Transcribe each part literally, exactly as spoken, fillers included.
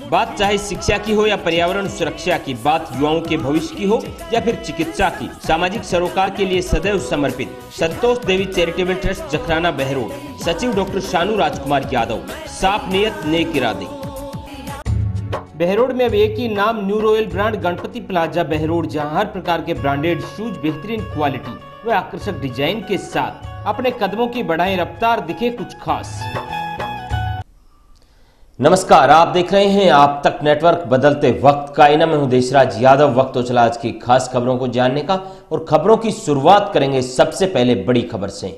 बात चाहे शिक्षा की हो या पर्यावरण सुरक्षा की, बात युवाओं के भविष्य की हो या फिर चिकित्सा की, सामाजिक सरोकार के लिए सदैव समर्पित संतोष देवी चैरिटेबल ट्रस्ट जखराना बहरोड, सचिव डॉक्टर शानू राजकुमार यादव। साफ नियत नेक इरादे। बहरोड में अब एक ही नाम, new royal brand Ganpati plaza Behror, जहां हर प्रकार के ब्रांडेड शूज बेहतरीन क्वालिटी व आकर्षक डिजाइन के साथ अपने कदमों की बढ़ाएं रफ्तार, दिखे कुछ खास। नमस्कार, आप देख रहे हैं आप तक नेटवर्क, बदलते वक्त का इनाम। मैं हूं देशराज यादव। वक्त तो चला आज की खास खबरों को जानने का, और खबरों की शुरुआत करेंगे सबसे पहले बड़ी खबर से।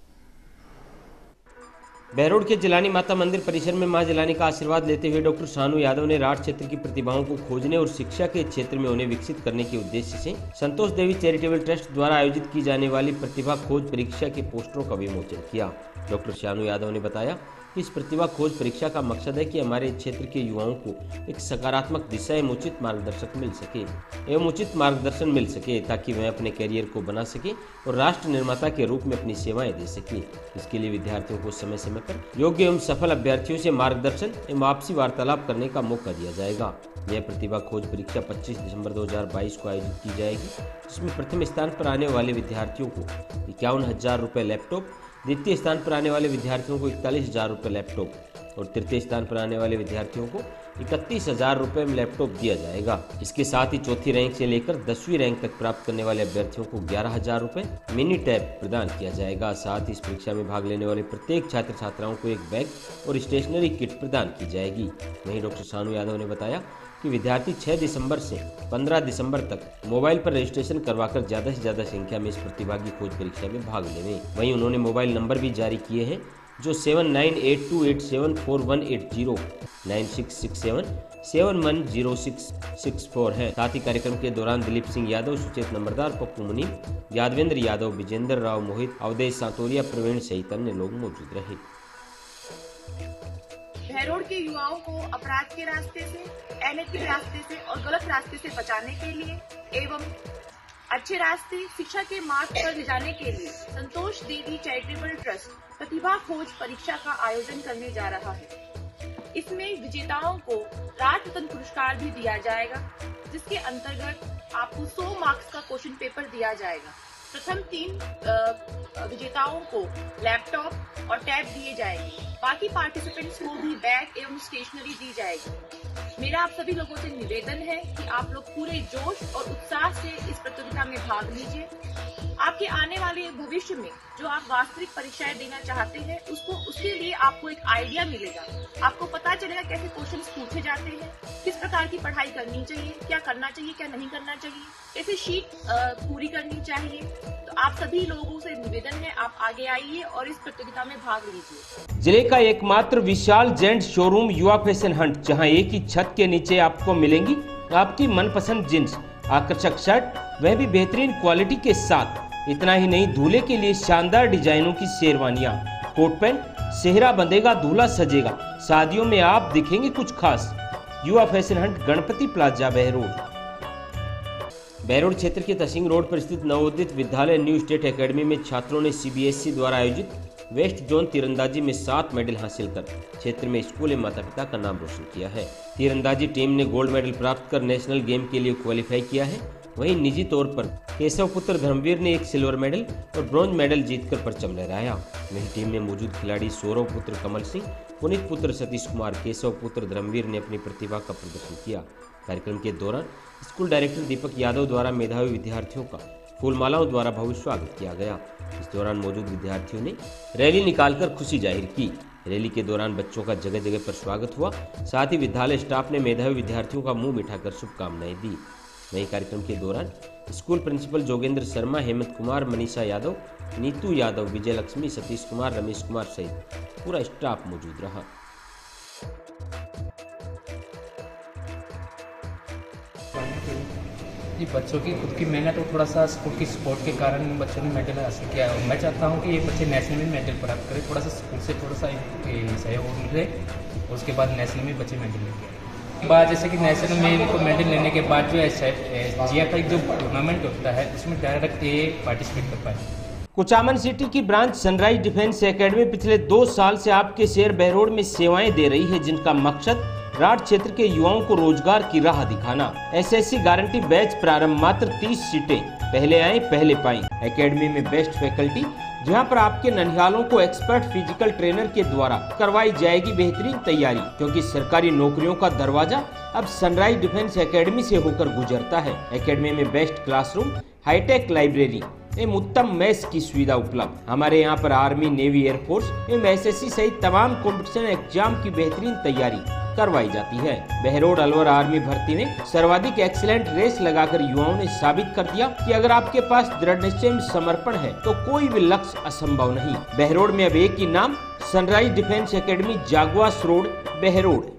बहरोड के जिलानी माता मंदिर परिसर में मां जिलानी का आशीर्वाद लेते हुए डॉक्टर शानू यादव ने राठ क्षेत्र की प्रतिभाओं को खोजने और शिक्षा के क्षेत्र में उन्हें विकसित करने के उद्देश्य से संतोष देवी चैरिटेबल ट्रस्ट द्वारा आयोजित की जाने वाली प्रतिभा खोज परीक्षा के पोस्टरों का विमोचन किया। डॉक्टर शानू यादव ने बताया कि इस प्रतिभा खोज परीक्षा का मकसद है कि हमारे क्षेत्र के युवाओं को एक सकारात्मक दिशा एवं उचित मार्गदर्शक मिल सके एवं उचित मार्गदर्शन मिल सके ताकि वह अपने करियर को बना सके और राष्ट्र निर्माता के रूप में अपनी सेवाएं दे सके। इसके लिए विद्यार्थियों को समय समय पर योग्य एवं सफल अभ्यर्थियों से मार्गदर्शन एवं आपसी वार्तालाप करने का मौका दिया जाएगा। यह प्रतिभा खोज परीक्षा पच्चीस दिसंबर दो हजार बाईस को आयोजित की जाएगी, जिसमें प्रथम स्थान पर आने वाले विद्यार्थियों को इक्यावन हजार रुपये लैपटॉप, द्वितीय स्थान पर आने वाले विद्यार्थियों को इकतालीस हजार रुपये लैपटॉप और तृतीय स्थान पर आने वाले विद्यार्थियों को इकतीस हजार रुपये में लैपटॉप दिया जाएगा। इसके साथ ही चौथी रैंक से लेकर दसवीं रैंक तक प्राप्त करने वाले अभ्यर्थियों को ग्यारह हजार रुपये मिनी टैब प्रदान किया जाएगा। साथ ही इस परीक्षा में भाग लेने वाले प्रत्येक छात्र छात्राओं को एक बैग और स्टेशनरी किट प्रदान की जाएगी। वहीं डॉक्टर शानू यादव ने बताया कि विद्यार्थी छह दिसंबर से पंद्रह दिसंबर तक मोबाइल पर रजिस्ट्रेशन करवाकर ज्यादा से ज्यादा संख्या में इस प्रतिभागी खोज परीक्षा में भाग लेंगे। वहीं उन्होंने मोबाइल नंबर भी जारी किए हैं जो seven nine eight two eight seven four one eight zero nine six six seven seven one zero six six four है। साथ ही कार्यक्रम के दौरान दिलीप सिंह यादव, सुचेत नंबरदार, पप्पू मुनि, यादवेंद्र यादव, विजेंद्र राव, मोहित, अवधेश सातोरिया, प्रवीण सहित अन्य लोग मौजूद रहे। बहरोड के युवाओं को अपराध के रास्ते से, अनैतिक रास्ते से और गलत रास्ते से बचाने के लिए एवं अच्छे रास्ते शिक्षा के मार्ग पर ले जाने के लिए संतोष देवी चैरिटेबल ट्रस्ट प्रतिभा खोज परीक्षा का आयोजन करने जा रहा है। इसमें विजेताओं को राज्य रत्न पुरस्कार भी दिया जाएगा, जिसके अंतर्गत आपको सौ मार्क्स का क्वेश्चन पेपर दिया जाएगा। प्रथम तीन विजेताओं को लैपटॉप और टैब दिए जाएंगे। बाकी पार्टिसिपेंट्स को भी बैग एवं स्टेशनरी दी जाएगी। मेरा आप सभी लोगों से निवेदन है कि आप लोग पूरे जोश और उत्साह से इस प्रतियोगिता में भाग लीजिए। आपके आने वाले भविष्य में जो आप वास्तविक परीक्षाएं देना चाहते हैं, उसको उसके लिए आपको एक आइडिया मिलेगा। आपको पता चलेगा कैसे क्वेश्चंस पूछे जाते हैं, किस प्रकार की पढ़ाई करनी चाहिए, क्या करना चाहिए, क्या नहीं करना चाहिए, कैसे शीट पूरी करनी चाहिए। तो आप सभी लोगों से निवेदन है, आप आगे आइए और इस प्रतियोगिता में भाग लीजिए। जिले का एकमात्र विशाल gents showroom Yuva fashion hunt, जहां एक ही छत के नीचे आपको मिलेंगी आपकी मनपसंद जींस, आकर्षक शर्ट, वह भी बेहतरीन क्वालिटी के साथ। इतना ही नहीं, दूल्हे के लिए शानदार डिजाइनों की शेरवानियां, कोट पैंट, सेहरा बंधेगा, दूल्हा सजेगा, शादियों में आप दिखेंगे कुछ खास। Yuva fashion hunt, Ganpati plaza, Behror. Behror क्षेत्र के तसिंग रोड पर स्थित नवोदित विद्यालय न्यू स्टेट एकेडमी में छात्रों ने सीबीएसई द्वारा आयोजित वेस्ट जोन तीरंदाजी में सात मेडल हासिल कर क्षेत्र में स्कूल एवं माता पिता का नाम रोशन किया है। तीरंदाजी टीम ने गोल्ड मेडल प्राप्त कर नेशनल गेम के लिए क्वालिफाई किया है। वहीं निजी तौर पर केशव पुत्र धर्मवीर ने एक सिल्वर मेडल और ब्रॉन्ज मेडल जीतकर परचम लहराया। वहीं टीम में मौजूद खिलाड़ी सौरव पुत्र कमल सिंह, पुनीत पुत्र सतीश कुमार, केशव पुत्र धर्मवीर ने अपनी प्रतिभा का प्रदर्शन किया। कार्यक्रम के दौरान स्कूल डायरेक्टर दीपक यादव द्वारा मेधावी विद्यार्थियों का फूलमालाओं द्वारा भव्य स्वागत किया गया। इस दौरान मौजूद विद्यार्थियों ने रैली निकालकर खुशी जाहिर की। रैली के दौरान बच्चों का जगह जगह पर स्वागत हुआ। साथ ही विद्यालय स्टाफ ने मेधावी विद्यार्थियों का मुंह मिठाकर शुभकामनाएं दी। वहीं कार्यक्रम के दौरान स्कूल प्रिंसिपल जोगेंद्र शर्मा, हेमंत कुमार, मनीषा यादव, नीतू यादव, विजय लक्ष्मी, सतीश कुमार, रमेश कुमार सहित पूरा स्टाफ मौजूद रहा। ये बच्चों की खुद की मेहनत और थोड़ा सा स्कूल की सपोर्ट के कारण बच्चों ने मेडल हासिल किया है। मैं चाहता हूँ कि ये बच्चे नेशनल में मेडल प्राप्त करें, थोड़ा सा स्कूल से थोड़ा सा सहयोग मिले और उसके बाद नेशनल में बच्चे मेडल लेंगे। बाद जैसे कि नेशनल में इनको मेडल लेने के बाद जो है जिया का एक जो टूर्नामेंट होता है उसमें डायरेक्ट ये पार्टिसिपेट कर पाए। कुचामन सिटी की ब्रांच सनराइज डिफेंस एकेडमी पिछले दो साल से आपके शहर बहरोड में सेवाएं दे रही है, जिनका मकसद राठ क्षेत्र के युवाओं को रोजगार की राह दिखाना। एसएससी गारंटी बैच प्रारंभ, मात्र तीस सीटें, पहले आए पहले पाई। एकेडमी में बेस्ट फैकल्टी, जहां पर आपके ननिहालों को एक्सपर्ट फिजिकल ट्रेनर के द्वारा करवाई जाएगी बेहतरीन तैयारी, क्योंकि सरकारी नौकरियों का दरवाजा अब सनराइज डिफेंस एकेडमी से होकर गुजरता है। एकेडमी में बेस्ट क्लासरूम, हाईटेक लाइब्रेरी एवं उत्तम मैथ्स की सुविधा उपलब्ध। हमारे यहाँ पर आर्मी, नेवी, एयरफोर्स एवं एसएससी सहित तमाम कॉम्पिटिशन एग्जाम की बेहतरीन तैयारी करवाई जाती है। बहरोड अलवर आर्मी भर्ती में सर्वाधिक एक्सीलेंट रेस लगाकर युवाओं ने साबित कर दिया कि अगर आपके पास दृढ़ निश्चय में समर्पण है तो कोई भी लक्ष्य असंभव नहीं। बहरोड में अब एक ही नाम, sunrise defence academy, Jagwas road, Behror.